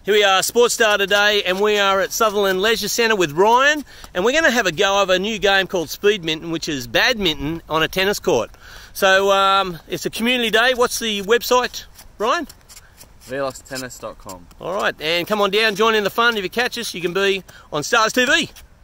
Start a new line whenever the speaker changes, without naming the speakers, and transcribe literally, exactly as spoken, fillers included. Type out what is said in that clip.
Here we are, Sports Star today, and we are at Sutherland Leisure Centre with Ryan, and we're going to have a go of a new game called Speedminton, which is badminton on a tennis court. So um, it's a community day. What's the website, Ryan?
velox tennis dot com.
All right, and come on down, join in the fun. If you catch us, you can be on Stars T V.